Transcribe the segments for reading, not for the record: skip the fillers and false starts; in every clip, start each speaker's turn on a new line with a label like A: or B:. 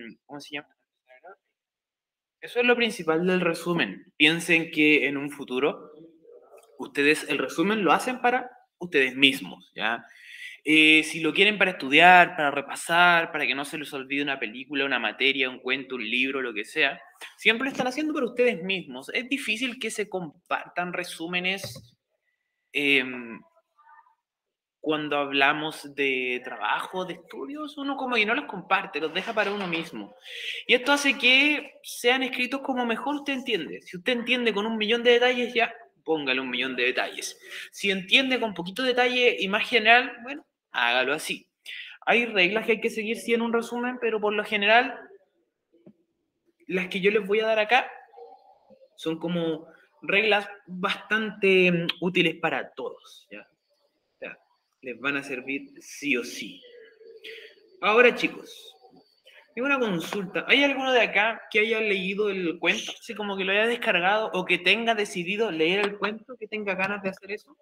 A: ¿cómo se llama? Eso es lo principal del resumen. Piensen que en un futuro ustedes el resumen lo hacen para ustedes mismos, ¿ya? Si lo quieren para estudiar, para repasar, para que no se les olvide una película, una materia, un cuento, un libro, lo que sea, siempre lo están haciendo para ustedes mismos. Es difícil que se compartan resúmenes cuando hablamos de trabajo, de estudios, uno como que no los comparte, los deja para uno mismo. Y esto hace que sean escritos como mejor usted entiende. Si usted entiende con 1.000.000 de detalles, ya, póngale 1.000.000 de detalles. Si entiende con poquito detalle y más general, bueno, hágalo así. Hay reglas que hay que seguir sí en un resumen, pero por lo general, las que yo les voy a dar acá son como reglas bastante útiles para todos, ¿ya? O sea, les van a servir sí o sí. Ahora, chicos, tengo una consulta. ¿Hay alguno de acá que haya leído el cuento? Así como que lo haya descargado o que tenga decidido leer el cuento, que tenga ganas de hacer eso.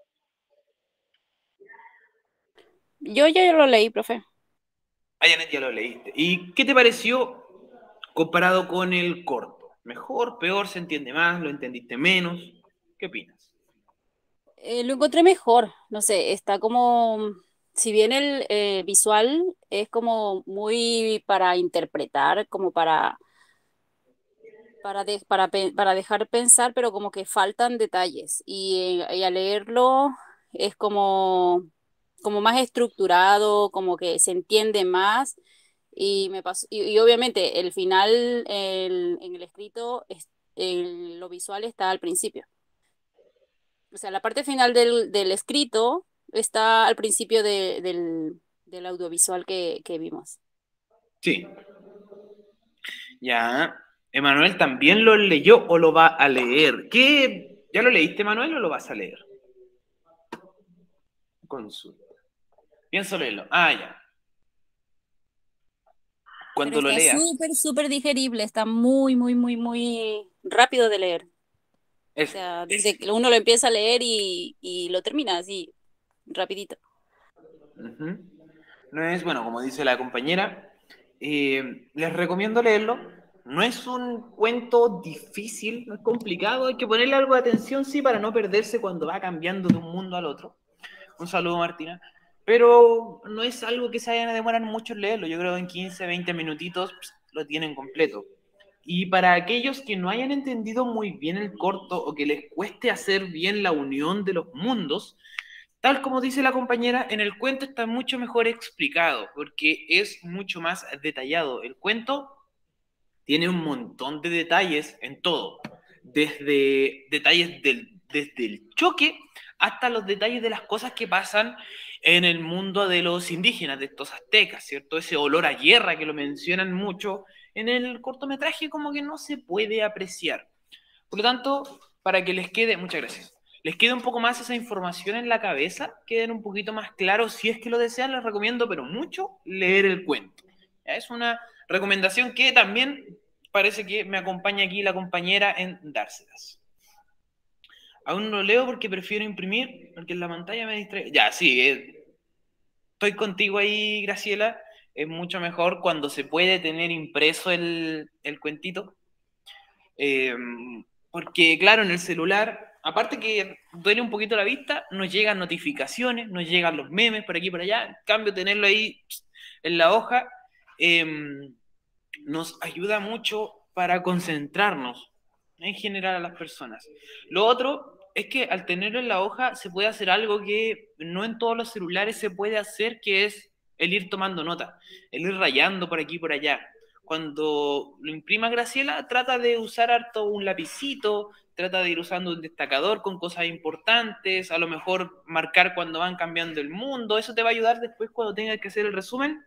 B: Yo ya lo leí, profe.
A: Ah, Janet, ya lo leíste. ¿Y qué te pareció comparado con el corto? ¿Mejor, peor, se entiende más, lo entendiste menos? ¿Qué opinas?
B: Lo encontré mejor, no sé, está como, si bien el visual es como muy para interpretar, como para dejar pensar, pero como que faltan detalles. Y al leerlo es como más estructurado, como que se entiende más. Y me pasó, y obviamente el final en el escrito, lo visual está al principio. O sea, la parte final del escrito está al principio del audiovisual que vimos.
A: Sí, ya. ¿Emanuel también lo leyó o lo va a leer? ¿Qué? ¿Ya lo leíste, Manuel, o lo vas a leer? Consulta. Pienso leerlo. Ah, ya.
B: Pero
A: Cuando lo
B: está
A: lea,
B: súper, súper digerible, está muy, muy, muy, muy rápido de leer. O
A: es,
B: sea, desde que uno lo empieza a leer y lo termina así, rapidito.
A: ujú. No es, bueno, como dice la compañera, les recomiendo leerlo. No es un cuento difícil, no es complicado, hay que ponerle algo de atención, sí, para no perderse cuando va cambiando de un mundo al otro. Un saludo, Martina. Pero no es algo que se vayan a demorar mucho en leerlo. Yo creo que en 15, 20 minutitos lo tienen completo. Y para aquellos que no hayan entendido muy bien el corto o que les cueste hacer bien la unión de los mundos, tal como dice la compañera, en el cuento está mucho mejor explicado porque es mucho más detallado. El cuento tiene un montón de detalles en todo, desde detalles desde el choque hasta los detalles de las cosas que pasan en el mundo de los indígenas, de estos aztecas, ¿cierto? Ese olor a guerra que lo mencionan mucho, en el cortometraje como que no se puede apreciar. Por lo tanto, para que les quede, muchas gracias, les quede un poco más esa información en la cabeza, queden un poquito más claros, si es que lo desean, les recomiendo, pero mucho, leer el cuento. Es una recomendación que también parece que me acompaña aquí la compañera en dárselas. Aún no leo porque prefiero imprimir, porque en la pantalla me distrae. Ya, sí, estoy contigo ahí, Graciela. Es mucho mejor cuando se puede tener impreso el cuentito. Eh, Porque, claro, en el celular, aparte que duele un poquito la vista, nos llegan notificaciones, nos llegan los memes por aquí y por allá. En cambio, tenerlo ahí en la hoja eh, nos ayuda mucho para concentrarnos en general a las personas. Lo otro es que al tenerlo en la hoja se puede hacer algo que no en todos los celulares se puede hacer, que es el ir tomando nota, el ir rayando por aquí y por allá. Cuando lo imprima Graciela, trata de usar harto un lapicito, trata de ir usando un destacador con cosas importantes, a lo mejor marcar cuando van cambiando el mundo. Eso te va a ayudar después cuando tengas que hacer el resumen.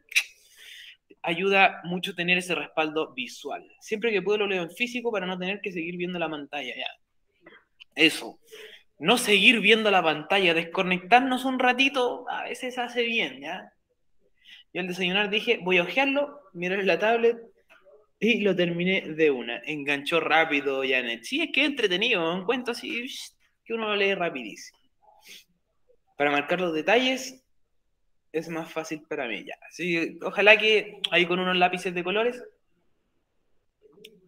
A: Ayuda mucho tener ese respaldo visual. Siempre que puedo lo leo en físico para no tener que seguir viendo la pantalla. Ya. Eso. No seguir viendo la pantalla, desconectarnos un ratito, a veces hace bien, ¿ya? Yo al desayunar dije, voy a ojearlo, mirar la tablet y lo terminé de una. Enganchó rápido Janet. Sí, es que es entretenido, un cuento así que uno lo lee rapidísimo. Para marcar los detalles es más fácil para mí ya. Así, ojalá que ahí con unos lápices de colores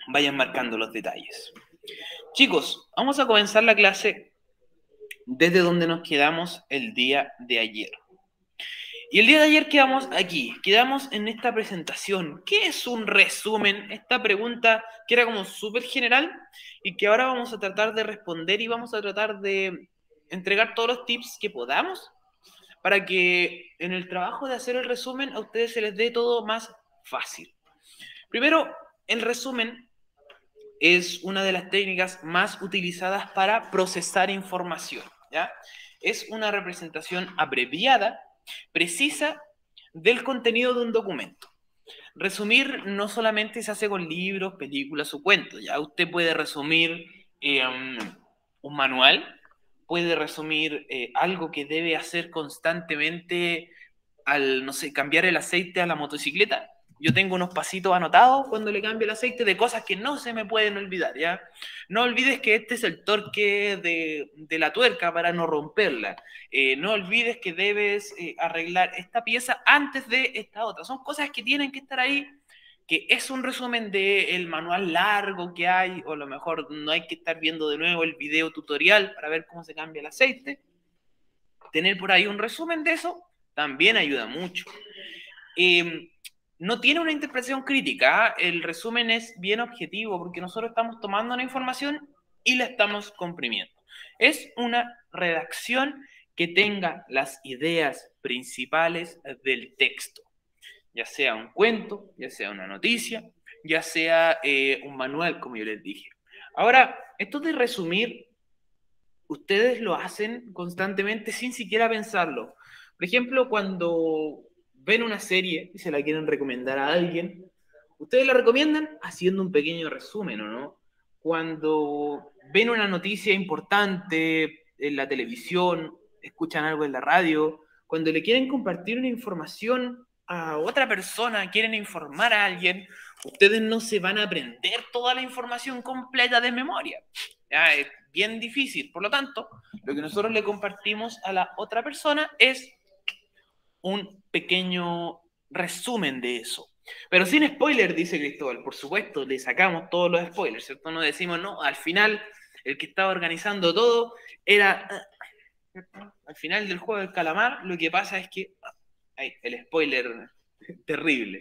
A: vayan marcando los detalles. Chicos, vamos a comenzar la clase desde donde nos quedamos el día de ayer. Y el día de ayer quedamos aquí, quedamos en esta presentación. ¿Qué es un resumen? Esta pregunta que era como súper general y que ahora vamos a tratar de responder y vamos a tratar de entregar todos los tips que podamos para que en el trabajo de hacer el resumen a ustedes se les dé todo más fácil. Primero, el resumen es una de las técnicas más utilizadas para procesar información, ¿ya? Es una representación abreviada, precisa del contenido de un documento. Resumir no solamente se hace con libros, películas o cuentos, ya usted puede resumir un manual, puede resumir algo que debe hacer constantemente al, no sé, cambiar el aceite a la motocicleta. Yo tengo unos pasitos anotados cuando le cambio el aceite de cosas que no se me pueden olvidar, ¿ya? No olvides que este es el torque de la tuerca para no romperla. No olvides que debes arreglar esta pieza antes de esta otra. Son cosas que tienen que estar ahí, que es un resumen del manual largo que hay, o a lo mejor no hay que estar viendo de nuevo el video tutorial para ver cómo se cambia el aceite. Tener por ahí un resumen de eso también ayuda mucho. No tiene una interpretación crítica, el resumen es bien objetivo porque nosotros estamos tomando una información y la estamos comprimiendo. Es una redacción que tenga las ideas principales del texto, ya sea un cuento, ya sea una noticia, ya sea un manual, como yo les dije. Ahora, esto de resumir, ustedes lo hacen constantemente sin siquiera pensarlo. Por ejemplo, cuando ven una serie y se la quieren recomendar a alguien, ustedes la recomiendan haciendo un pequeño resumen, ¿o no? Cuando ven una noticia importante en la televisión, escuchan algo en la radio, cuando le quieren compartir una información a otra persona, quieren informar a alguien, ustedes no se van a aprender toda la información completa de memoria. Ya, es bien difícil. Por lo tanto, lo que nosotros le compartimos a la otra persona es un pequeño resumen de eso. Pero sin spoiler, dice Cristóbal. Por supuesto, le sacamos todos los spoilers, ¿cierto? No decimos, no, al final el que estaba organizando todo era... Al final del juego del calamar, lo que pasa es que... Ay, el spoiler terrible.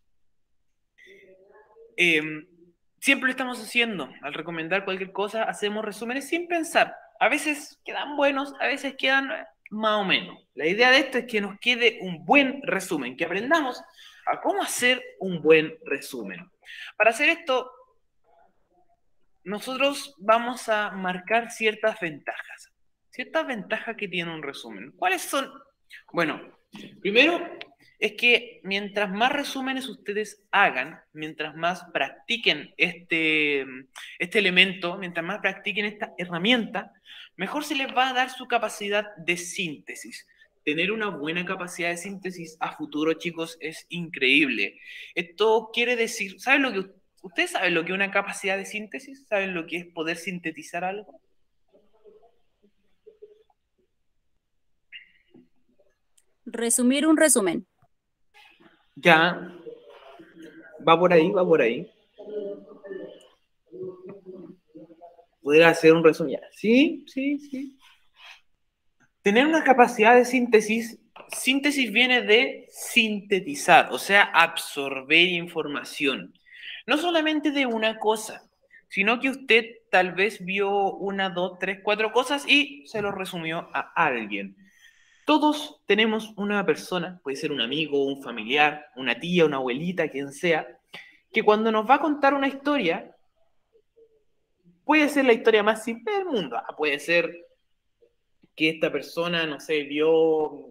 A: Siempre lo estamos haciendo. Al recomendar cualquier cosa, hacemos resúmenes sin pensar. A veces quedan buenos, a veces quedan más o menos. La idea de esto es que nos quede un buen resumen, que aprendamos a cómo hacer un buen resumen. Para hacer esto, nosotros vamos a marcar ciertas ventajas que tiene un resumen. ¿Cuáles son? Bueno, primero es que mientras más resúmenes ustedes hagan, mientras más practiquen este elemento, mientras más practiquen esta herramienta, mejor se les va a dar su capacidad de síntesis. Tener una buena capacidad de síntesis a futuro, chicos, es increíble. Esto quiere decir, ¿saben lo que ustedes saben lo que es una capacidad de síntesis? ¿Saben lo que es poder sintetizar algo?
B: Resumir un resumen.
A: Ya, va por ahí, va por ahí. Poder hacer un resumen. Sí, sí, sí. Tener una capacidad de síntesis, síntesis viene de sintetizar, o sea, absorber información. No solamente de una cosa, sino que usted tal vez vio una, dos, tres, cuatro cosas y se lo resumió a alguien. Todos tenemos una persona, puede ser un amigo, un familiar, una tía, una abuelita, quien sea, que cuando nos va a contar una historia, puede ser la historia más simple del mundo. Puede ser que esta persona, no sé, vio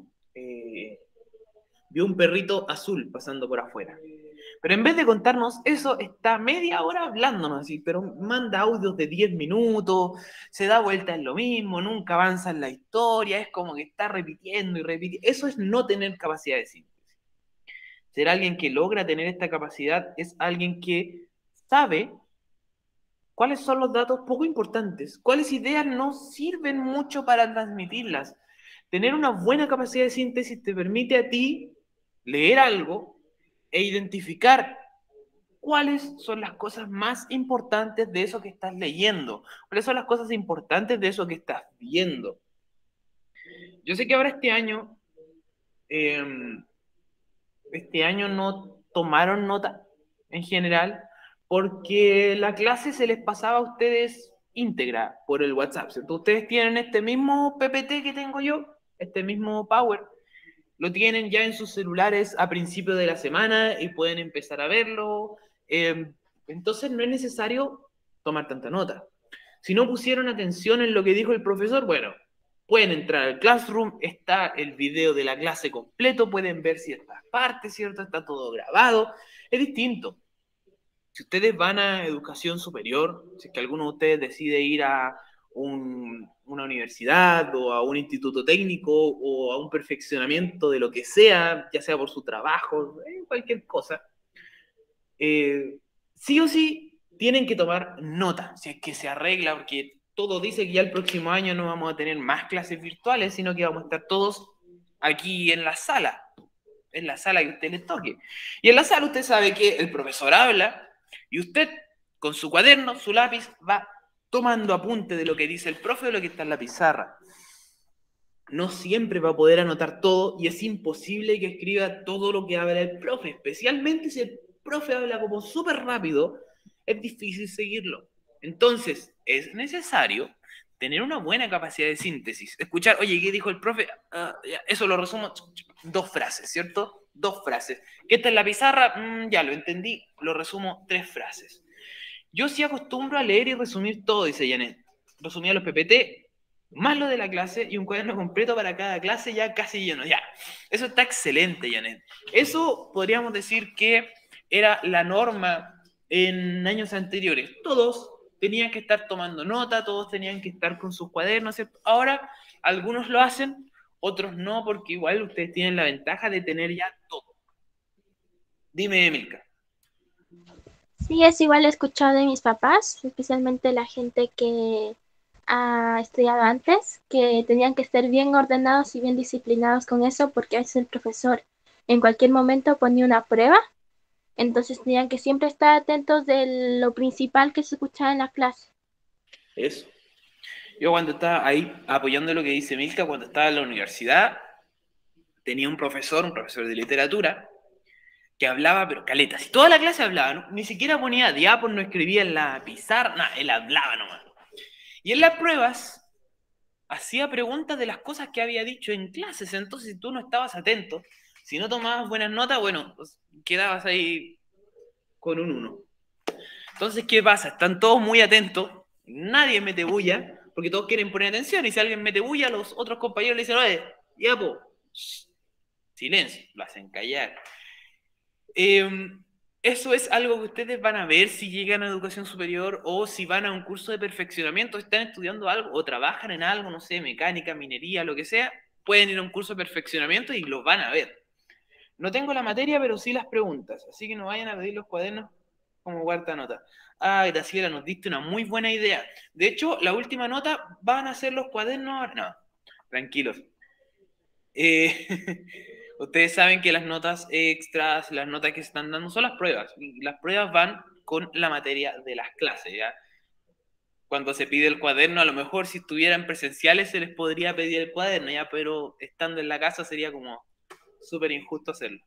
A: un perrito azul pasando por afuera. Pero en vez de contarnos eso, está media hora hablándonos así, pero manda audios de 10 minutos, se da vuelta en lo mismo, nunca avanza en la historia, es como que está repitiendo y repitiendo. Eso es no tener capacidad de síntesis. Ser alguien que logra tener esta capacidad es alguien que sabe cuáles son los datos poco importantes, cuáles ideas no sirven mucho para transmitirlas. Tener una buena capacidad de síntesis te permite a ti leer algo e identificar cuáles son las cosas más importantes de eso que estás leyendo, cuáles son las cosas importantes de eso que estás viendo. Yo sé que ahora este año no tomaron nota en general porque la clase se les pasaba a ustedes íntegra por el WhatsApp, ¿cierto? Ustedes tienen este mismo PPT que tengo yo, este mismo Power, lo tienen ya en sus celulares a principio de la semana y pueden empezar a verlo. Entonces no es necesario tomar tanta nota. Si no pusieron atención en lo que dijo el profesor, bueno, pueden entrar al Classroom, está el video de la clase completo, pueden ver ciertas partes, ¿cierto? Está todo grabado. Es distinto. Si ustedes van a educación superior, si es que alguno de ustedes decide ir a una universidad o a un instituto técnico o a un perfeccionamiento de lo que sea, ya sea por su trabajo, cualquier cosa, sí o sí tienen que tomar nota, si es que se arregla, porque todo dice que ya el próximo año no vamos a tener más clases virtuales, sino que vamos a estar todos aquí en la sala que a usted le toque. Y en la sala usted sabe que el profesor habla y usted con su cuaderno, su lápiz, va tomando apunte de lo que dice el profe o lo que está en la pizarra. No siempre va a poder anotar todo y es imposible que escriba todo lo que habla el profe, especialmente si el profe habla como súper rápido, es difícil seguirlo. Entonces, es necesario tener una buena capacidad de síntesis. Escuchar, oye, ¿qué dijo el profe? Eso lo resumo, 2 frases, ¿cierto? 2 frases. ¿Qué está en la pizarra? Ya lo entendí, lo resumo 3 frases. Yo sí acostumbro a leer y resumir todo, dice Janet. Resumía los PPT, más lo de la clase y un cuaderno completo para cada clase ya casi lleno. Ya, eso está excelente, Janet. Eso podríamos decir que era la norma en años anteriores. Todos tenían que estar tomando nota, todos tenían que estar con sus cuadernos, ¿cierto? Ahora algunos lo hacen, otros no, porque igual ustedes tienen la ventaja de tener ya todo. Dime, Emilka.
C: Sí, es igual he escuchado de mis papás, especialmente la gente que ha estudiado antes, que tenían que estar bien ordenados y bien disciplinados con eso, porque a veces el profesor en cualquier momento ponía una prueba, entonces tenían que siempre estar atentos de lo principal que se escuchaba en la clase.
A: Eso. Yo cuando estaba ahí apoyando lo que dice Milka, cuando estaba en la universidad, tenía un profesor de literatura, que hablaba, pero caleta. Si toda la clase hablaba, ¿no? Ni siquiera ponía diapos, no escribía en la pizarra, nada, él hablaba nomás. Y en las pruebas hacía preguntas de las cosas que había dicho en clases, entonces si tú no estabas atento, si no tomabas buenas notas, bueno, pues, quedabas ahí con un 1. Entonces, ¿qué pasa? Están todos muy atentos, nadie mete bulla, porque todos quieren poner atención, y si alguien mete bulla, los otros compañeros le dicen, oye, diapo, silencio, lo hacen callar. Eso es algo que ustedes van a ver si llegan a educación superior o si van a un curso de perfeccionamiento, están estudiando algo o trabajan en algo, no sé, mecánica, minería, lo que sea, pueden ir a un curso de perfeccionamiento y los van a ver. No tengo la materia, pero sí las preguntas, así que no vayan a pedir los cuadernos como cuarta nota. Ah, Graciela, nos diste una muy buena idea. De hecho, la última nota van a ser los cuadernos. No, tranquilos. Ustedes saben que las notas extras, las notas que se están dando son las pruebas. Y las pruebas van con la materia de las clases, ¿ya? Cuando se pide el cuaderno, a lo mejor si estuvieran presenciales se les podría pedir el cuaderno, ¿ya? Pero estando en la casa sería como súper injusto hacerlo.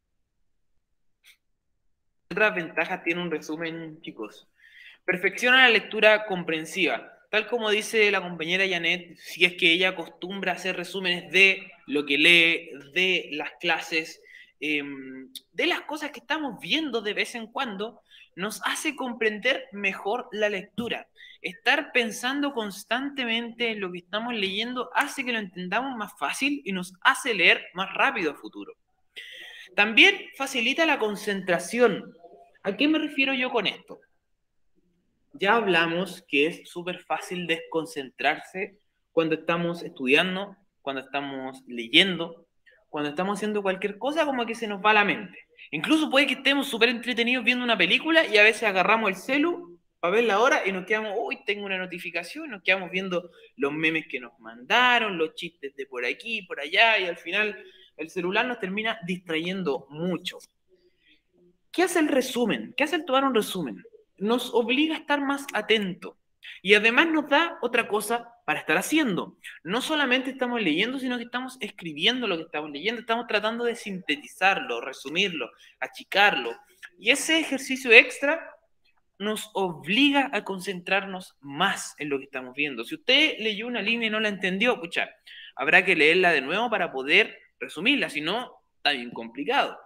A: Otras ventajas tiene un resumen, chicos. Perfecciona la lectura comprensiva. Tal como dice la compañera Janet, si es que ella acostumbra a hacer resúmenes de lo que lee, de las clases, de las cosas que estamos viendo de vez en cuando, nos hace comprender mejor la lectura. Estar pensando constantemente en lo que estamos leyendo hace que lo entendamos más fácil y nos hace leer más rápido a futuro. También facilita la concentración. ¿A qué me refiero yo con esto? Ya hablamos que es súper fácil desconcentrarse cuando estamos estudiando, cuando estamos leyendo, cuando estamos haciendo cualquier cosa, como que se nos va la mente. Incluso puede que estemos súper entretenidos viendo una película y a veces agarramos el celu para ver la hora y nos quedamos, uy, tengo una notificación, nos quedamos viendo los memes que nos mandaron, los chistes de por aquí, por allá, y al final el celular nos termina distrayendo mucho. ¿Qué hace el resumen? ¿Qué hace el tomar un resumen? Nos obliga a estar más atentos. Y además nos da otra cosa para estar haciendo. No solamente estamos leyendo, sino que estamos escribiendo lo que estamos leyendo. Estamos tratando de sintetizarlo, resumirlo, achicarlo. Y ese ejercicio extra nos obliga a concentrarnos más en lo que estamos viendo. Si usted leyó una línea y no la entendió, pucha, habrá que leerla de nuevo para poder resumirla, si no, está bien complicado.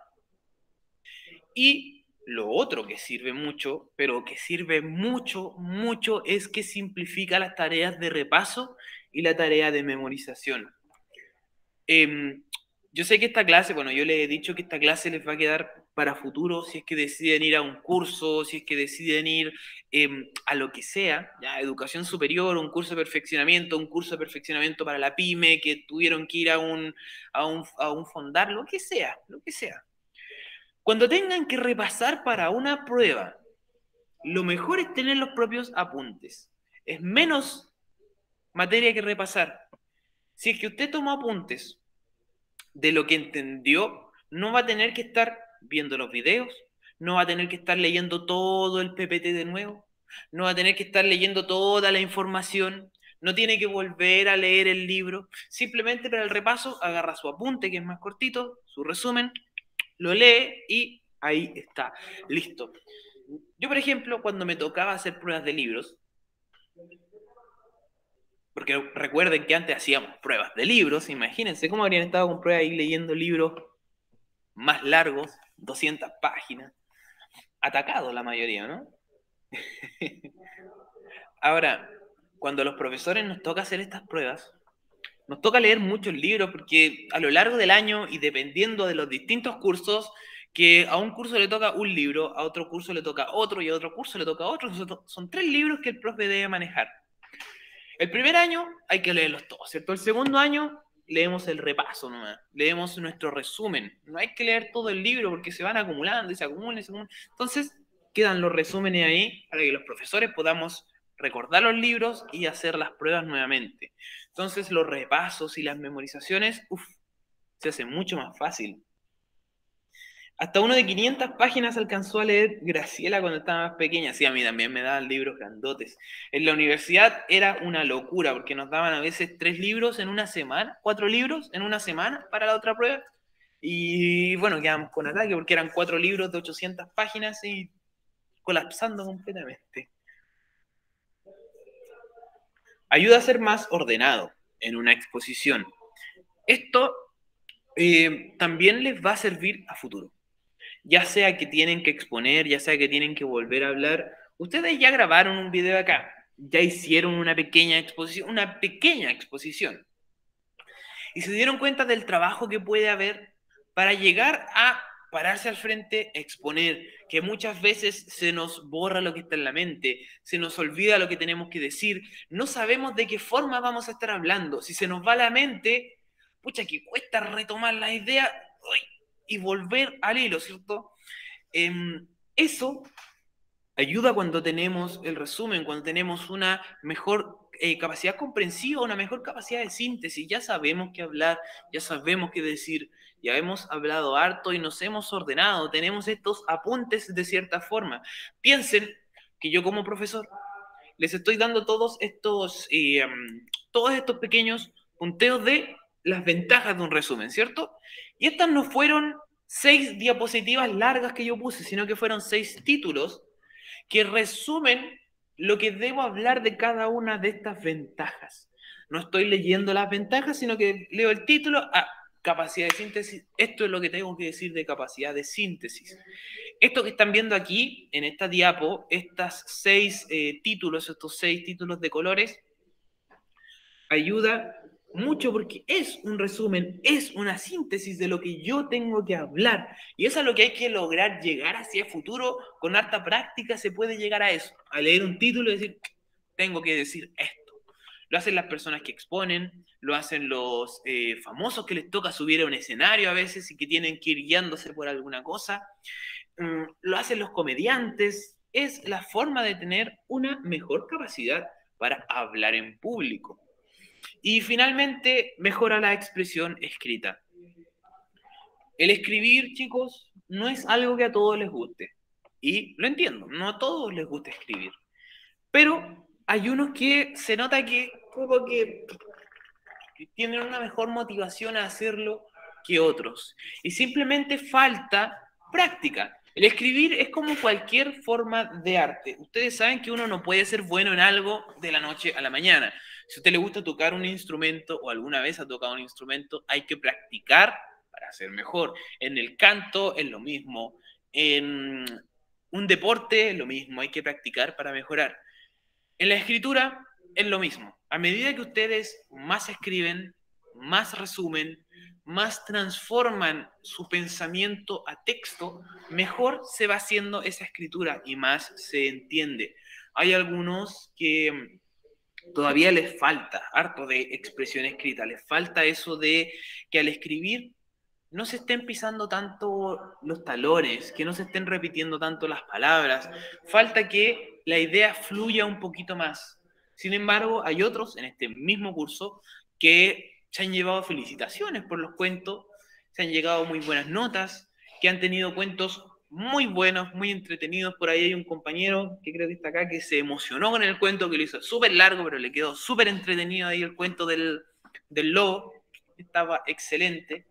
A: Y lo otro que sirve mucho, pero que sirve mucho, mucho, es que simplifica las tareas de repaso y la tarea de memorización. Yo sé que esta clase, bueno, yo les he dicho que esta clase les va a quedar para futuro, si es que deciden ir a un curso, si es que deciden ir a lo que sea, ya, educación superior, un curso de perfeccionamiento para la pyme, que tuvieron que ir a un fondar, lo que sea, lo que sea. Cuando tengan que repasar para una prueba, lo mejor es tener los propios apuntes. Es menos materia que repasar. Si es que usted toma apuntes de lo que entendió, no va a tener que estar viendo los videos, no va a tener que estar leyendo todo el PPT de nuevo, no va a tener que estar leyendo toda la información, no tiene que volver a leer el libro. Simplemente para el repaso agarra su apunte, que es más cortito, su resumen, lo lee y ahí está, listo. Yo, por ejemplo, cuando me tocaba hacer pruebas de libros, porque recuerden que antes hacíamos pruebas de libros, imagínense cómo habrían estado con pruebas ahí leyendo libros más largos, 200 páginas, atacados la mayoría, ¿no? Ahora, cuando a los profesores nos toca hacer estas pruebas, nos toca leer muchos libros porque a lo largo del año y dependiendo de los distintos cursos, que a un curso le toca un libro, a otro curso le toca otro y a otro curso le toca otro, son 3 libros que el profe debe manejar. El primer año hay que leerlos todos, ¿cierto? El segundo año leemos el repaso nomás, leemos nuestro resumen. No hay que leer todo el libro porque se van acumulando y se acumulan y se acumulan. Entonces quedan los resúmenes ahí para que los profesores podamos recordar los libros y hacer las pruebas nuevamente. Entonces los repasos y las memorizaciones, se hace mucho más fácil. Hasta uno de 500 páginas alcanzó a leer Graciela cuando estaba más pequeña. Sí, a mí también me daban libros grandotes. En la universidad era una locura porque nos daban a veces 3 libros en una semana, 4 libros en una semana para la otra prueba. Y bueno, quedamos con ataque porque eran 4 libros de 800 páginas y colapsando completamente. Ayuda a ser más ordenado en una exposición. Esto también les va a servir a futuro. Ya sea que tienen que exponer, ya sea que tienen que volver a hablar. Ustedes ya grabaron un video acá, ya hicieron una pequeña exposición. Y se dieron cuenta del trabajo que puede haber para llegar a pararse al frente, exponer, que muchas veces se nos borra lo que está en la mente, se nos olvida lo que tenemos que decir, no sabemos de qué forma vamos a estar hablando. Si se nos va la mente, pucha, que cuesta retomar la idea y volver al hilo, ¿cierto? Eso ayuda cuando tenemos el resumen, cuando tenemos una mejor capacidad comprensiva, una mejor capacidad de síntesis. Ya sabemos qué hablar, ya sabemos qué decir, ya hemos hablado harto y nos hemos ordenado, tenemos estos apuntes de cierta forma. Piensen que yo como profesor les estoy dando todos estos pequeños punteos de las ventajas de un resumen, ¿cierto? Y estas no fueron 6 diapositivas largas que yo puse, sino que fueron 6 títulos que resumen lo que debo hablar de cada una de estas ventajas. No estoy leyendo las ventajas, sino que leo el título, capacidad de síntesis, esto es lo que tengo que decir de capacidad de síntesis. Esto que están viendo aquí, en esta diapo, estos 6 títulos de colores, ayuda mucho porque es un resumen, es una síntesis de lo que yo tengo que hablar. Y eso es lo que hay que lograr llegar hacia el futuro. Con harta práctica se puede llegar a eso, a leer un título y decir, tengo que decir esto. Lo hacen las personas que exponen, lo hacen los famosos que les toca subir a un escenario a veces y que tienen que ir guiándose por alguna cosa. Lo hacen los comediantes. Es la forma de tener una mejor capacidad para hablar en público. Y finalmente, mejora la expresión escrita. El escribir, chicos, no es algo que a todos les guste. Y lo entiendo, no a todos les gusta escribir. Pero hay unos que se nota que como que tienen una mejor motivación a hacerlo que otros. Y simplemente falta práctica. El escribir es como cualquier forma de arte. Ustedes saben que uno no puede ser bueno en algo de la noche a la mañana. Si a usted le gusta tocar un instrumento o alguna vez ha tocado un instrumento, hay que practicar para ser mejor. En el canto es lo mismo. En un deporte es lo mismo. Hay que practicar para mejorar. En la escritura es lo mismo. A medida que ustedes más escriben, más resumen, más transforman su pensamiento a texto, mejor se va haciendo esa escritura y más se entiende. Hay algunos que todavía les falta harto de expresión escrita, les falta eso de que al escribir no se estén pisando tanto los talones, que no se estén repitiendo tanto las palabras, falta que la idea fluya un poquito más. Sin embargo, hay otros en este mismo curso que se han llevado felicitaciones por los cuentos, se han llegado muy buenas notas, que han tenido cuentos muy buenos, muy entretenidos. Por ahí hay un compañero que creo que está acá que se emocionó con el cuento, que lo hizo súper largo, pero le quedó súper entretenido ahí el cuento del lobo. Estaba excelente.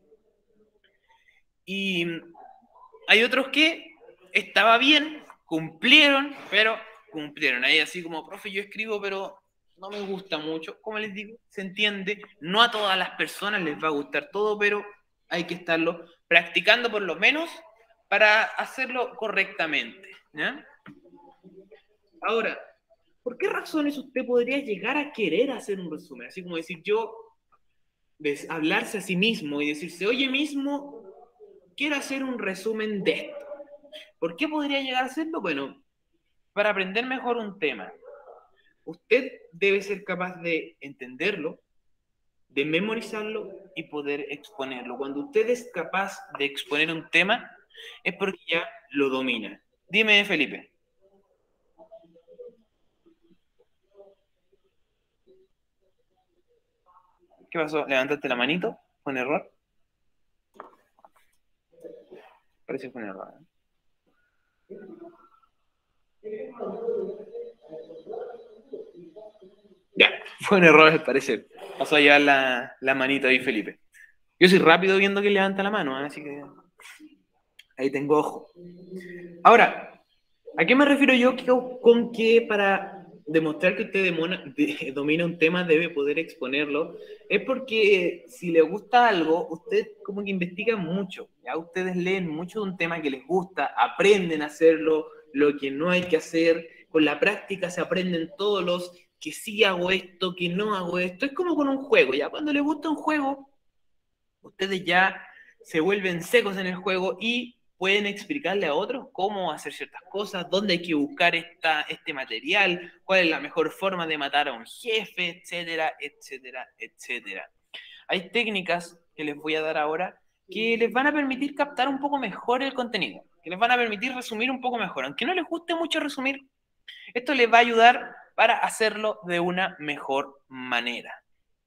A: Y hay otros que estaba bien, cumplieron, pero cumplieron. Ahí así como, profe, yo escribo, pero no me gusta mucho. Como les digo, se entiende, no a todas las personas les va a gustar todo, pero hay que estarlo practicando por lo menos para hacerlo correctamente, ¿ya? Ahora, ¿por qué razones usted podría llegar a querer hacer un resumen? Así como decir yo, hablarse a sí mismo y decirse, oye mismo, quiero hacer un resumen de esto. ¿Por qué podría llegar a hacerlo? Bueno, para aprender mejor un tema, usted debe ser capaz de entenderlo, de memorizarlo y poder exponerlo. Cuando usted es capaz de exponer un tema, es porque ya lo domina. Dime, Felipe. ¿Qué pasó? ¿Levantaste la manito? ¿Fue un error? Parece que fue un error. Ya, fue un error al parecer. Pasó a llevar la manito ahí, Felipe. Yo soy rápido viendo que levanta la mano, ¿eh? Así que ahí tengo ojo. Ahora, ¿a qué me refiero yo con que para demostrar que usted domina un tema debe poder exponerlo? Es porque si le gusta algo, usted como que investiga mucho. ¿Ya? Ustedes leen mucho de un tema que les gusta, aprenden a hacerlo, lo que no hay que hacer. Con la práctica se aprenden todos los que sí hago esto, que no hago esto. Es como con un juego, ¿ya? Cuando les gusta un juego, ustedes ya se vuelven secos en el juego y pueden explicarle a otros cómo hacer ciertas cosas, dónde hay que buscar este material, cuál es la mejor forma de matar a un jefe, etcétera, etcétera, etcétera. Hay técnicas que les voy a dar ahora que les van a permitir captar un poco mejor el contenido, que les van a permitir resumir un poco mejor. Aunque no les guste mucho resumir, esto les va a ayudar para hacerlo de una mejor manera.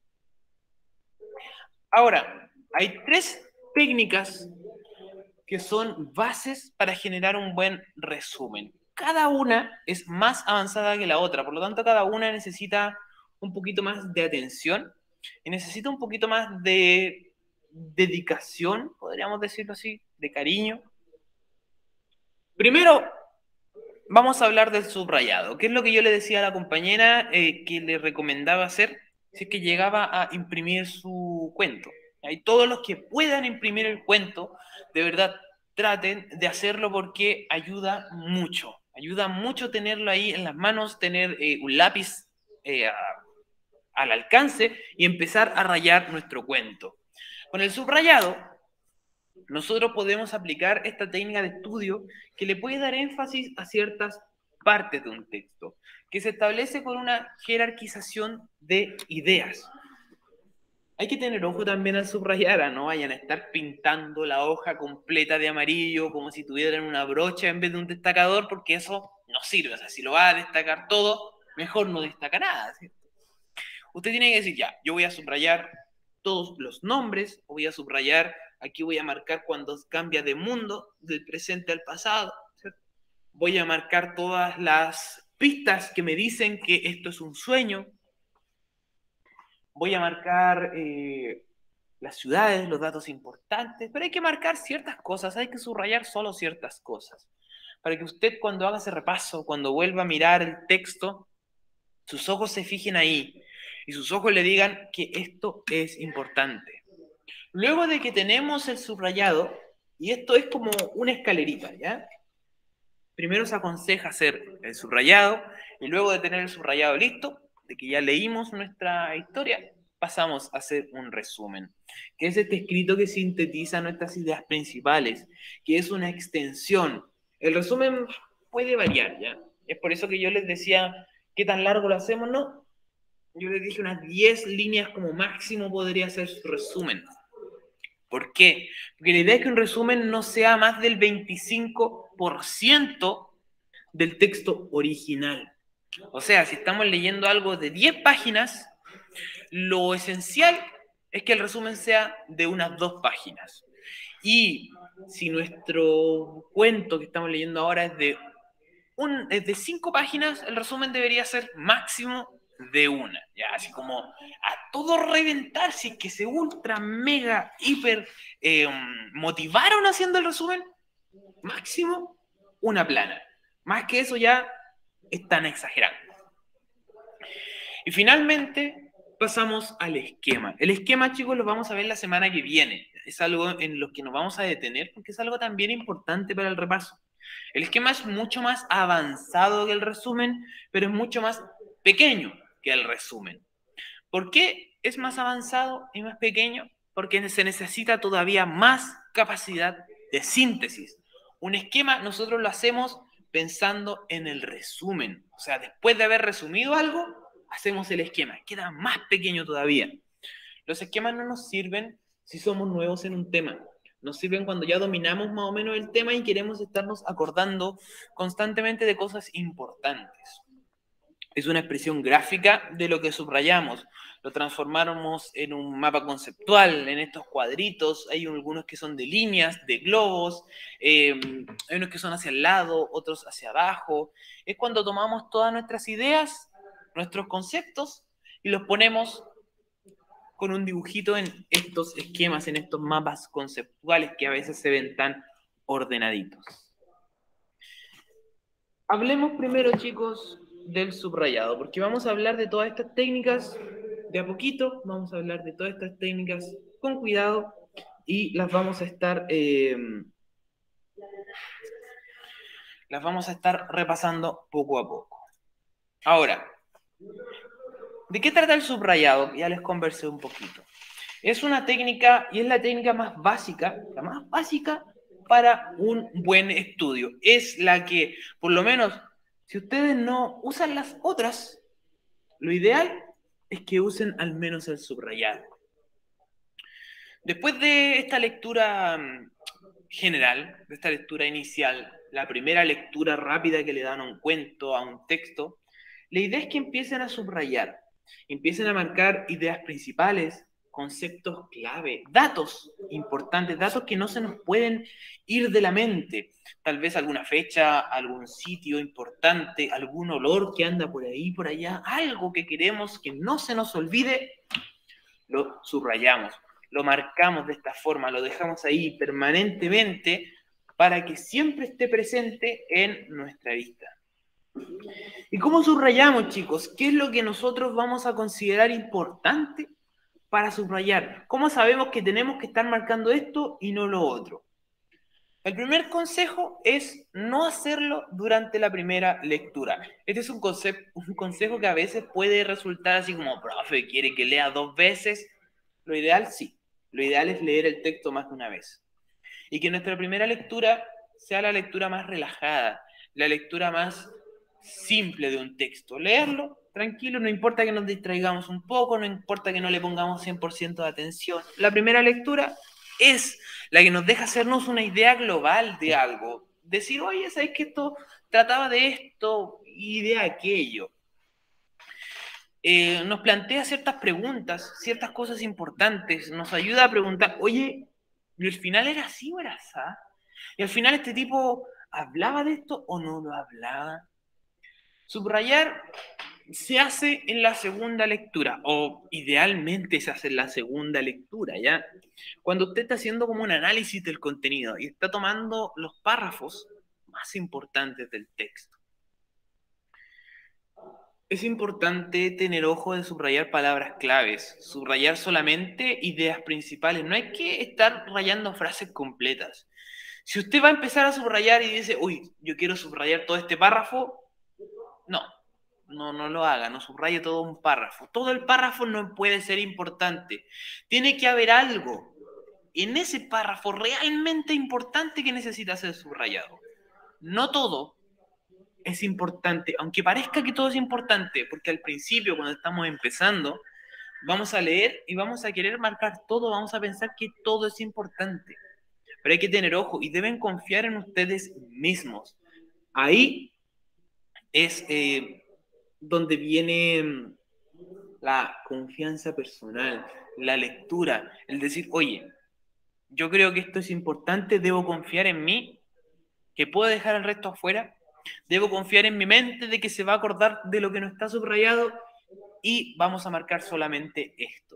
A: Ahora, hay 3 técnicas que son bases para generar un buen resumen. Cada una es más avanzada que la otra, por lo tanto cada una necesita un poquito más de atención y necesita un poquito más de dedicación, podríamos decirlo así, de cariño. Primero, vamos a hablar del subrayado, que es lo que yo le decía a la compañera que le recomendaba hacer si es que llegaba a imprimir su cuento. Hay todos los que puedan imprimir el cuento, de verdad, traten de hacerlo porque ayuda mucho tenerlo ahí en las manos, tener un lápiz al alcance y empezar a rayar nuestro cuento. Con el subrayado, nosotros podemos aplicar esta técnica de estudio que le puede dar énfasis a ciertas partes de un texto, que se establece con una jerarquización de ideas. Hay que tener ojo también al subrayar, no vayan a estar pintando la hoja completa de amarillo como si tuvieran una brocha en vez de un destacador, porque eso no sirve. O sea, si lo va a destacar todo, mejor no destaca nada, ¿cierto? Usted tiene que decir, ya, yo voy a subrayar todos los nombres, o voy a subrayar Aquí voy a marcar cuando cambia de mundo, del presente al pasado, ¿cierto? Voy a marcar todas las pistas que me dicen que esto es un sueño. Voy a marcar las ciudades, los datos importantes, pero hay que marcar ciertas cosas, hay que subrayar solo ciertas cosas, para que usted cuando haga ese repaso, cuando vuelva a mirar el texto, sus ojos se fijen ahí y sus ojos le digan que esto es importante. Luego de que tenemos el subrayado, y esto es como una escalerita, ¿ya? Primero se aconseja hacer el subrayado y luego de tener el subrayado listo, de que ya leímos nuestra historia, pasamos a hacer un resumen, que es este escrito que sintetiza nuestras ideas principales, que es una extensión. El resumen puede variar, ¿ya? Es por eso que yo les decía, ¿qué tan largo lo hacemos? No, yo les dije unas 10 líneas como máximo podría ser su resumen. ¿Por qué? Porque la idea es que un resumen no sea más del 25% del texto original. O sea, si estamos leyendo algo de 10 páginas, lo esencial es que el resumen sea de unas 2 páginas. Y si nuestro cuento que estamos leyendo ahora es de 5 páginas, el resumen debería ser máximo de una, ya así como a todo reventar, si es que se ultra, mega, hiper motivaron haciendo el resumen, máximo una plana. Más que eso ya están exagerando. Y finalmente pasamos al esquema. El esquema, chicos, lo vamos a ver la semana que viene. Es algo en lo que nos vamos a detener porque es algo también importante para el repaso. El esquema es mucho más avanzado que el resumen, pero es mucho más pequeño que el resumen. ¿Por qué es más avanzado y más pequeño? Porque se necesita todavía más capacidad de síntesis. Un esquema nosotros lo hacemos pensando en el resumen. O sea, después de haber resumido algo, hacemos el esquema. Queda más pequeño todavía. Los esquemas no nos sirven si somos nuevos en un tema. Nos sirven cuando ya dominamos más o menos el tema y queremos estarnos acordando constantemente de cosas importantes. Es una expresión gráfica de lo que subrayamos. Lo transformamos en un mapa conceptual, en estos cuadritos. Hay algunos que son de líneas, de globos, hay unos que son hacia el lado, otros hacia abajo. Es cuando tomamos todas nuestras ideas, nuestros conceptos, y los ponemos con un dibujito en estos esquemas, en estos mapas conceptuales que a veces se ven tan ordenaditos. Hablemos primero, chicos, del subrayado, porque vamos a hablar de todas estas técnicas de a poquito, vamos a hablar de todas estas técnicas con cuidado y las vamos a estar repasando poco a poco. Ahora, ¿de qué trata el subrayado? Ya les conversé un poquito. Es una técnica, y es la técnica más básica, para un buen estudio. Es la que, por lo menos, si ustedes no usan las otras, lo ideal es que usen al menos el subrayado. Después de esta lectura general, de esta lectura inicial, la primera lectura rápida que le dan a un cuento, a un texto, la idea es que empiecen a subrayar, empiecen a marcar ideas principales, conceptos clave, datos importantes, datos que no se nos pueden ir de la mente. Tal vez alguna fecha, algún sitio importante, algún olor que anda por ahí, por allá, algo que queremos que no se nos olvide, lo subrayamos, lo marcamos de esta forma, lo dejamos ahí permanentemente para que siempre esté presente en nuestra vista. ¿Y cómo subrayamos, chicos? ¿Qué es lo que nosotros vamos a considerar importante para subrayar? ¿Cómo sabemos que tenemos que estar marcando esto y no lo otro? El primer consejo es no hacerlo durante la primera lectura. Este es un consejo que a veces puede resultar así como, profe, ¿quiere que lea 2 veces? Lo ideal sí. Lo ideal es leer el texto más de una vez. Y que nuestra primera lectura sea la lectura más relajada, la lectura más simple de un texto. Leerlo tranquilo, no importa que nos distraigamos un poco, no importa que no le pongamos 100% de atención. La primera lectura es la que nos deja hacernos una idea global de algo. Decir, oye, ¿sabes que esto trataba de esto y de aquello? Nos plantea ciertas preguntas, ciertas cosas importantes, nos ayuda a preguntar, oye, ¿Y el final era así o era así? Y al final este tipo hablaba de esto o no lo hablaba. Subrayar se hace en la segunda lectura, o idealmente se hace en la segunda lectura, ¿ya? Cuando usted está haciendo como un análisis del contenido y está tomando los párrafos más importantes del texto. Es importante tener ojo de subrayar palabras claves, subrayar solamente ideas principales. No hay que estar rayando frases completas. Si usted va a empezar a subrayar y dice, uy, yo quiero subrayar todo este párrafo, no lo haga, no subraye todo un párrafo. Todo el párrafo no puede ser importante. Tiene que haber algo en ese párrafo realmente importante que necesita ser subrayado. No todo es importante, aunque parezca que todo es importante, porque al principio, cuando estamos empezando, vamos a leer y vamos a querer marcar todo, vamos a pensar que todo es importante. Pero hay que tener ojo y deben confiar en ustedes mismos. Ahí es donde viene la confianza personal, la lectura, el decir, oye, yo creo que esto es importante, debo confiar en mí, que puedo dejar el resto afuera, debo confiar en mi mente de que se va a acordar de lo que no está subrayado y vamos a marcar solamente esto.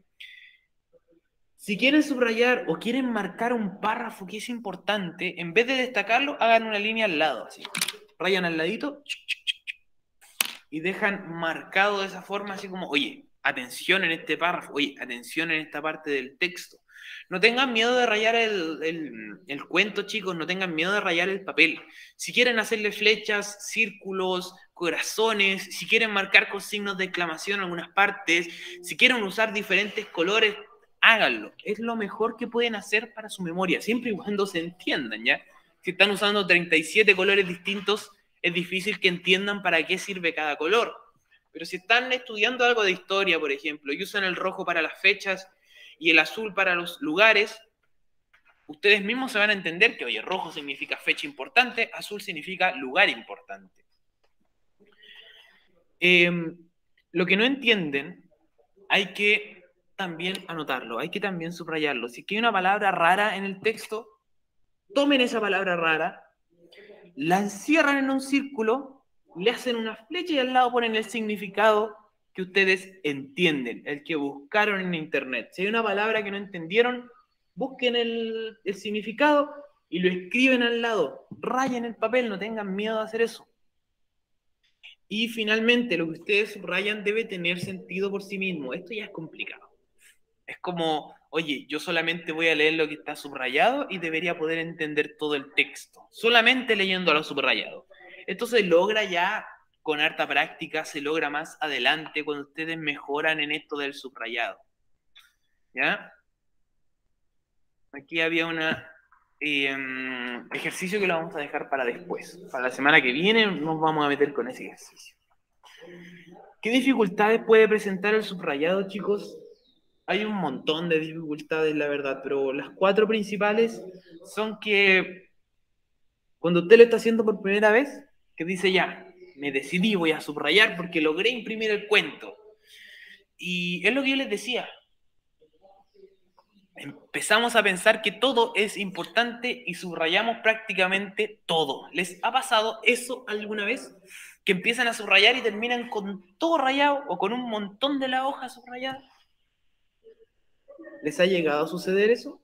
A: Si quieren subrayar o quieren marcar un párrafo que es importante, en vez de destacarlo, hagan una línea al lado, así. Rayan al ladito y dejan marcado de esa forma, así como, oye, atención en este párrafo, oye, atención en esta parte del texto. No tengan miedo de rayar el cuento, chicos, no tengan miedo de rayar el papel. Si quieren hacerle flechas, círculos, corazones, si quieren marcar con signos de exclamación en algunas partes, si quieren usar diferentes colores, háganlo. Es lo mejor que pueden hacer para su memoria, siempre y cuando se entiendan, ¿ya? Si están usando 37 colores distintos, es difícil que entiendan para qué sirve cada color. Pero si están estudiando algo de historia, por ejemplo, y usan el rojo para las fechas y el azul para los lugares, ustedes mismos se van a entender que, oye, rojo significa fecha importante, azul significa lugar importante. Lo que no entienden, hay que también anotarlo, hay que también subrayarlo. Si hay una palabra rara en el texto, tomen esa palabra rara, la encierran en un círculo, le hacen una flecha y al lado ponen el significado que ustedes entienden, el que buscaron en internet. Si hay una palabra que no entendieron, busquen el significado y lo escriben al lado. Rayen el papel, no tengan miedo de hacer eso. Y finalmente, lo que ustedes subrayan debe tener sentido por sí mismo. Esto ya es complicado. Es como, oye, yo solamente voy a leer lo que está subrayado y debería poder entender todo el texto, solamente leyendo lo subrayado. Esto se logra ya con harta práctica, se logra más adelante cuando ustedes mejoran en esto del subrayado. ¿Ya? Aquí había un ejercicio que lo vamos a dejar para después. Para la semana que viene nos vamos a meter con ese ejercicio. ¿Qué dificultades puede presentar el subrayado, chicos? Hay un montón de dificultades, la verdad, pero las 4 principales son que cuando usted lo está haciendo por primera vez, que dice ya, me decidí, voy a subrayar porque logré imprimir el cuento. Y es lo que yo les decía. Empezamos a pensar que todo es importante y subrayamos prácticamente todo. ¿Les ha pasado eso alguna vez? Que empiezan a subrayar y terminan con todo rayado o con un montón de la hoja subrayada. ¿Les ha llegado a suceder eso?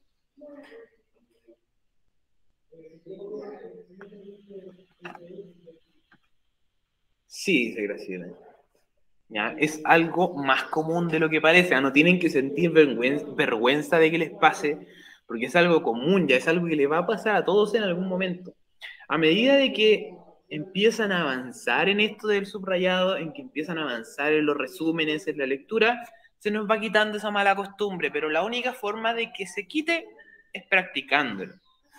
A: Sí, dice Graciela. ¿Ya? Es algo más común de lo que parece. No tienen que sentir vergüenza de que les pase, porque es algo común, ya es algo que le va a pasar a todos en algún momento. A medida de que empiezan a avanzar en esto del subrayado, en que empiezan a avanzar en los resúmenes, en la lectura, se nos va quitando esa mala costumbre, pero la única forma de que se quite es practicándolo.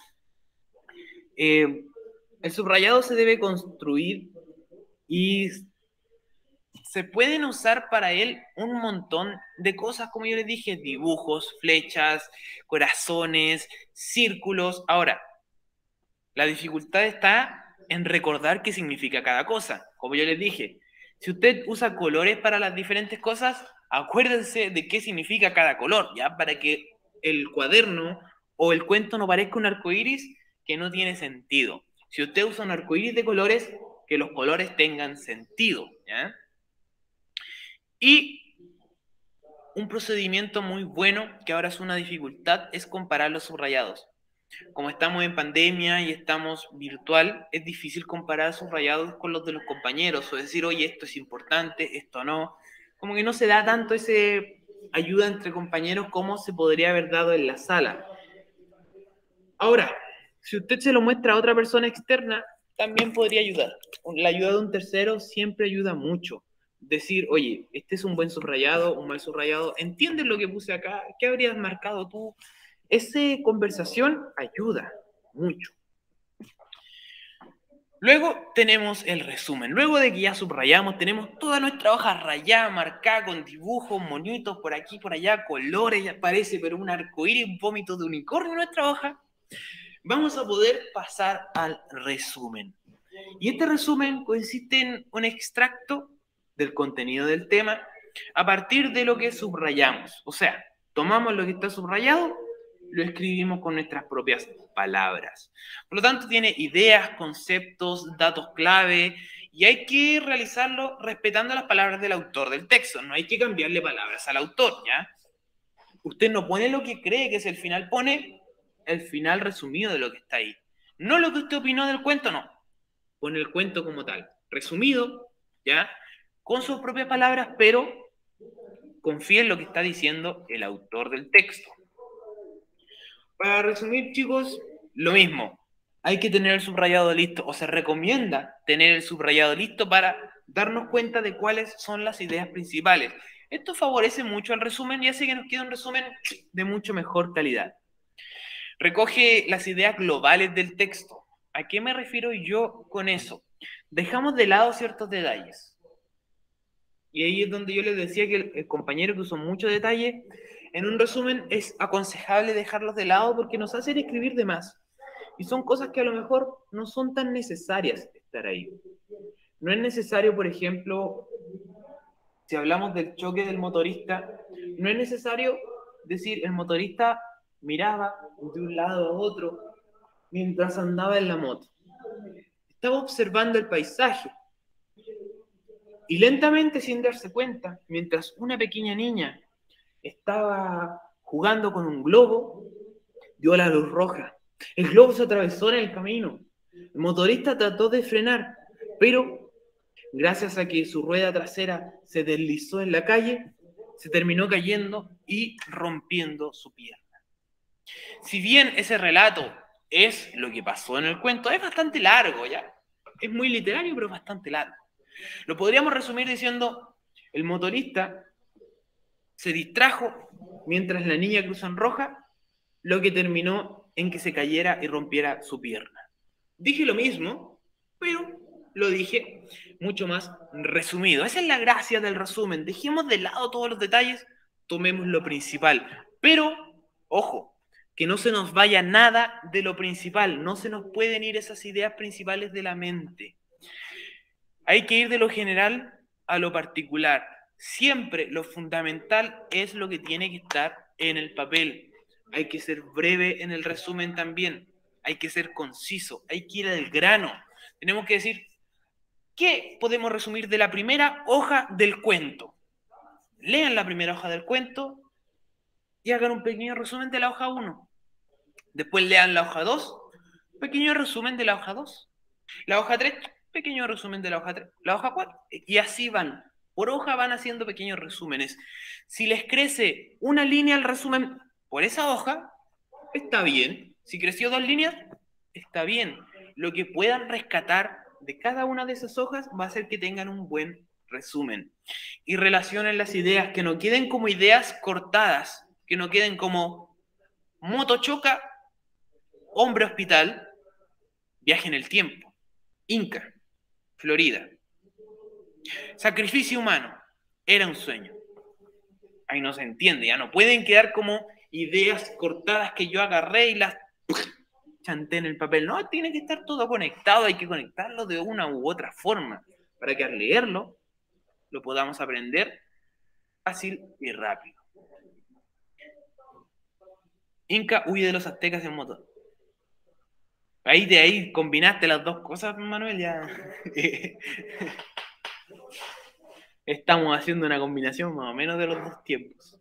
A: El subrayado se debe construir y se pueden usar para él un montón de cosas, como yo les dije, dibujos, flechas, corazones, círculos. Ahora, la dificultad está en recordar qué significa cada cosa. Como yo les dije, si usted usa colores para las diferentes cosas, acuérdense de qué significa cada color, ¿ya? Para que el cuaderno o el cuento no parezca un arcoíris que no tiene sentido. Si usted usa un arcoíris de colores, que los colores tengan sentido, ¿ya? Y un procedimiento muy bueno, que ahora es una dificultad, es comparar los subrayados. Como estamos en pandemia y estamos virtual, es difícil comparar subrayados con los de los compañeros, o decir, oye, esto es importante, esto no. Como que no se da tanto ese ayuda entre compañeros como se podría haber dado en la sala. Ahora, si usted se lo muestra a otra persona externa, también podría ayudar. La ayuda de un tercero siempre ayuda mucho. Decir, oye, este es un buen subrayado, un mal subrayado, ¿entiendes lo que puse acá? ¿Qué habrías marcado tú? Esa conversación ayuda mucho. Luego tenemos el resumen. Luego de que ya subrayamos, tenemos toda nuestra hoja rayada, marcada con dibujos, monitos por aquí, por allá, colores, ya parece, pero un arcoíris, un vómito de unicornio en nuestra hoja. Vamos a poder pasar al resumen. Y este resumen consiste en un extracto del contenido del tema a partir de lo que subrayamos. O sea, tomamos lo que está subrayado, lo escribimos con nuestras propias palabras. Por lo tanto, tiene ideas, conceptos, datos clave, y hay que realizarlo respetando las palabras del autor del texto. No hay que cambiarle palabras al autor, ¿ya? Usted no pone lo que cree que es el final, pone el final resumido de lo que está ahí. No lo que usted opinó del cuento, no. Pone el cuento como tal, resumido, ¿ya? Con sus propias palabras, pero confíe en lo que está diciendo el autor del texto. Para resumir, chicos, lo mismo. Hay que tener el subrayado listo, o se recomienda tener el subrayado listo para darnos cuenta de cuáles son las ideas principales. Esto favorece mucho el resumen y hace que nos quede un resumen de mucho mejor calidad. Recoge las ideas globales del texto. ¿A qué me refiero yo con eso? Dejamos de lado ciertos detalles. Y ahí es donde yo les decía que el compañero que usó mucho detalle, en un resumen es aconsejable dejarlos de lado porque nos hacen escribir de más. Y son cosas que a lo mejor no son tan necesarias estar ahí. No es necesario, por ejemplo, si hablamos del choque del motorista, no es necesario decir el motorista miraba de un lado a otro mientras andaba en la moto. Estaba observando el paisaje. Y lentamente, sin darse cuenta, mientras una pequeña niña estaba jugando con un globo, dio la luz roja. El globo se atravesó en el camino. El motorista trató de frenar, pero gracias a que su rueda trasera se deslizó en la calle, se terminó cayendo y rompiendo su pierna. Si bien ese relato es lo que pasó en el cuento, es bastante largo, ¿ya? Es muy literario, pero bastante largo. Lo podríamos resumir diciendo, el motorista se distrajo mientras la niña cruzó en roja, lo que terminó en que se cayera y rompiera su pierna. Dije lo mismo, pero lo dije mucho más resumido. Esa es la gracia del resumen. Dejemos de lado todos los detalles, tomemos lo principal. Pero, ojo, que no se nos vaya nada de lo principal. No se nos pueden ir esas ideas principales de la mente. Hay que ir de lo general a lo particular. Siempre lo fundamental es lo que tiene que estar en el papel. Hay que ser breve en el resumen también. Hay que ser conciso. Hay que ir al grano. Tenemos que decir, ¿qué podemos resumir de la primera hoja del cuento? Lean la primera hoja del cuento y hagan un pequeño resumen de la hoja 1. Después lean la hoja 2, pequeño resumen de la hoja 2. La hoja 3, pequeño resumen de la hoja 3. La hoja 4, y así van. Por hoja van haciendo pequeños resúmenes. Si les crece una línea al resumen por esa hoja, está bien. Si creció 2 líneas, está bien. Lo que puedan rescatar de cada una de esas hojas va a hacer que tengan un buen resumen. Y relacionen las ideas, que no queden como ideas cortadas, que no queden como moto choca, hombre hospital, viaje en el tiempo, Inca, Florida. Sacrificio humano, era un sueño. Ahí no se entiende, ya no pueden quedar como ideas cortadas que yo agarré y las chanté en el papel. No, tiene que estar todo conectado, hay que conectarlo de una u otra forma para que al leerlo lo podamos aprender fácil y rápido. Inca huye de los aztecas en moto. Ahí combinaste las dos cosas, Manuel, ya. Estamos haciendo una combinación más o menos de los dos tiempos.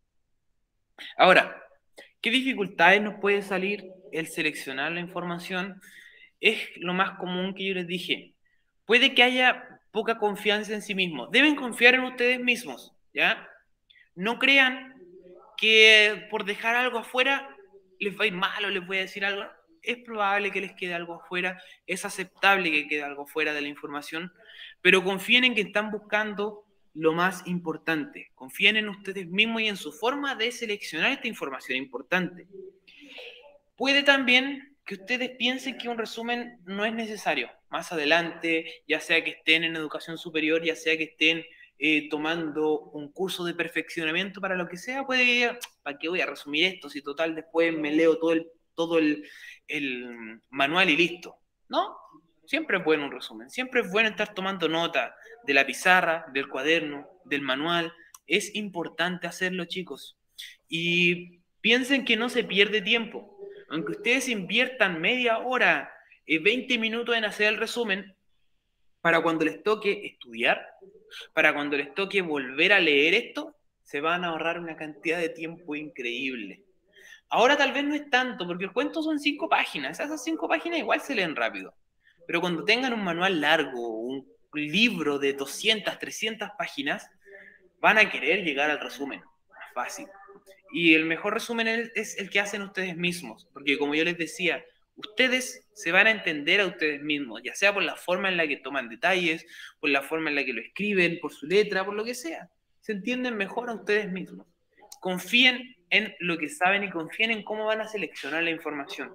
A: Ahora, ¿qué dificultades nos puede salir el seleccionar la información? Es lo más común que yo les dije. Puede que haya poca confianza en sí mismos. Deben confiar en ustedes mismos, ¿ya? No crean que por dejar algo afuera les va a ir mal o les voy a decir algo. Es probable que les quede algo afuera, es aceptable que quede algo fuera de la información, pero confíen en que están buscando lo más importante. Confíen en ustedes mismos y en su forma de seleccionar esta información importante. Puede también que ustedes piensen que un resumen no es necesario. Más adelante, ya sea que estén en educación superior, ya sea que estén tomando un curso de perfeccionamiento para lo que sea, puede que, ¿para qué voy a resumir esto? Si total después me leo todo el manual y listo. ¿No? Siempre es bueno un resumen. Siempre es bueno estar tomando nota de la pizarra, del cuaderno, del manual. Es importante hacerlo, chicos. Y piensen que no se pierde tiempo. Aunque ustedes inviertan media hora, 20 minutos en hacer el resumen, para cuando les toque estudiar, para cuando les toque volver a leer esto, se van a ahorrar una cantidad de tiempo increíble. Ahora tal vez no es tanto, porque el cuento son 5 páginas. Esas 5 páginas igual se leen rápido. Pero cuando tengan un manual largo, un libro de 200, 300 páginas, van a querer llegar al resumen. Más fácil. Y el mejor resumen es el que hacen ustedes mismos, porque como yo les decía, ustedes se van a entender a ustedes mismos, ya sea por la forma en la que toman detalles, por la forma en la que lo escriben, por su letra, por lo que sea. Se entienden mejor a ustedes mismos. Confíen en lo que saben y confíen en cómo van a seleccionar la información.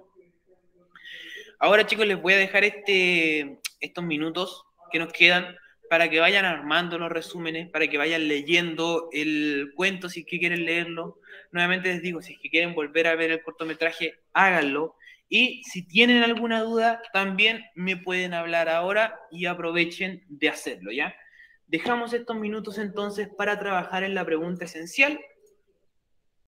A: Ahora, chicos, les voy a dejar estos minutos que nos quedan para que vayan armando los resúmenes, para que vayan leyendo el cuento si es que quieren leerlo. Nuevamente les digo, si es que quieren volver a ver el cortometraje, háganlo. Y si tienen alguna duda, también me pueden hablar ahora y aprovechen de hacerlo, ¿ya? Dejamos estos minutos entonces para trabajar en la pregunta esencial